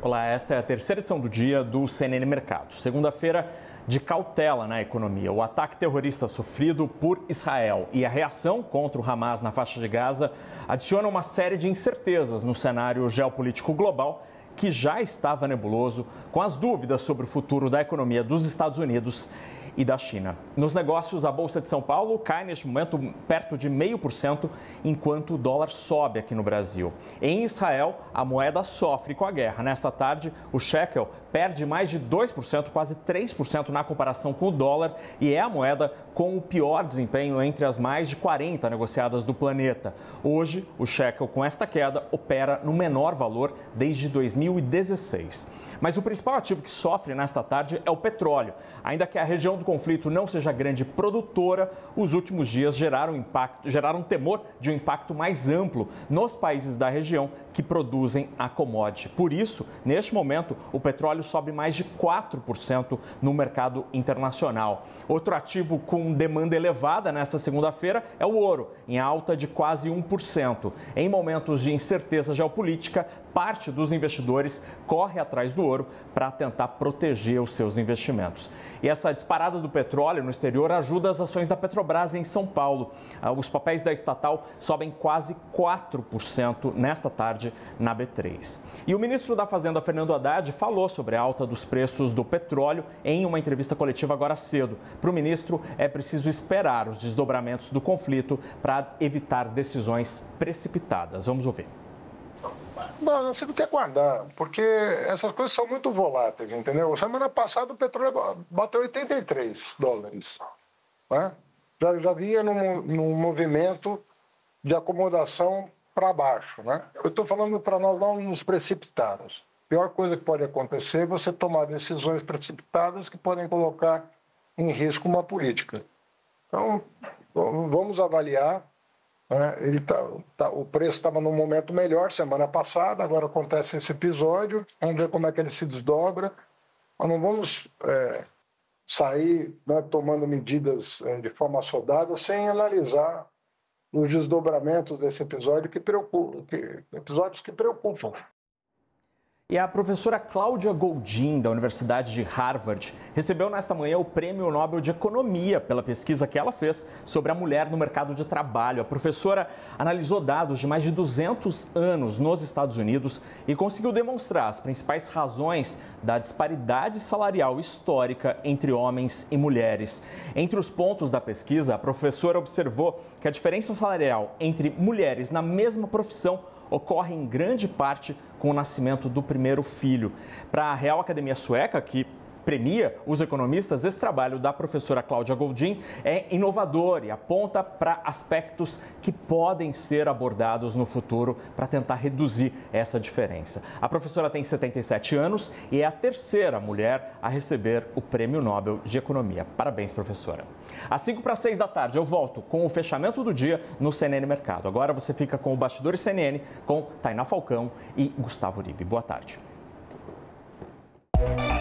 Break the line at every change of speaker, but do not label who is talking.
Zípala. Esta é a terceira edição do dia do CNN Mercado. Segunda-feira de cautela na economia. O ataque terrorista sofrido por Israel e a reação contra o Hamas na faixa de Gaza adicionam uma série de incertezas no cenário geopolítico global que já estava nebuloso, com as dúvidas sobre o futuro da economia dos Estados Unidos e da China. Nos negócios, a Bolsa de São Paulo cai neste momento perto de 0,5%, enquanto o dólar sobe aqui no Brasil. Em Israel, a moeda sofre com a guerra. Nesta tarde, o shekel perde mais de 2%, quase 3% na comparação com o dólar, e é a moeda com o pior desempenho entre as mais de 40 negociadas do planeta. Hoje, o shekel, com esta queda, opera no menor valor desde 2016. Mas o principal ativo que sofre nesta tarde é o petróleo. Ainda que a região do conflito não seja grande produtora, os últimos dias geraram temor de um impacto mais amplo nos países da região que produzem a commodity. Por isso, neste momento, o petróleo sobe mais de 4% no mercado internacional. Outro ativo com demanda elevada nesta segunda-feira é o ouro, em alta de quase 1%. Em momentos de incerteza geopolítica, parte dos investidores corre atrás do ouro para tentar proteger os seus investimentos. E essa disparada do petróleo no exterior ajuda as ações da Petrobras em São Paulo. Os papéis da estatal sobem quase 4% nesta tarde na B3. E o ministro da Fazenda, Fernando Haddad, falou sobre a alta dos preços do petróleo em uma entrevista coletiva agora cedo. Para o ministro, é preciso esperar os desdobramentos do conflito para evitar decisões precipitadas. Vamos ouvir.
Não, você não quer guardar, porque essas coisas são muito voláteis, entendeu? Semana passada o petróleo bateu $83, né? Já vinha num movimento de acomodação para baixo, né? Eu estou falando para nós não nos precipitarmos. A pior coisa que pode acontecer é você tomar decisões precipitadas que podem colocar em risco uma política. Então, vamos avaliar. O preço estava num momento melhor semana passada, agora acontece esse episódio, vamos ver como é que ele se desdobra. Nós não vamos sair, né, tomando medidas de forma assodada sem analisar os desdobramentos desse episódio episódios que preocupam.
E a professora Cláudia Goldin, da Universidade de Harvard, recebeu nesta manhã o Prêmio Nobel de Economia pela pesquisa que ela fez sobre a mulher no mercado de trabalho. A professora analisou dados de mais de 200 anos nos Estados Unidos e conseguiu demonstrar as principais razões da disparidade salarial histórica entre homens e mulheres. Entre os pontos da pesquisa, a professora observou que a diferença salarial entre mulheres na mesma profissão ocorre em grande parte com o nascimento do primeiro filho. Para a Real Academia Sueca, que premia os economistas, esse trabalho da professora Cláudia Goldin é inovador e aponta para aspectos que podem ser abordados no futuro para tentar reduzir essa diferença. A professora tem 77 anos e é a terceira mulher a receber o Prêmio Nobel de Economia. Parabéns, professora. Às 5:45 da tarde eu volto com o fechamento do dia no CNN Mercado. Agora você fica com o Bastidores CNN com Tainá Falcão e Gustavo Uribe. Boa tarde.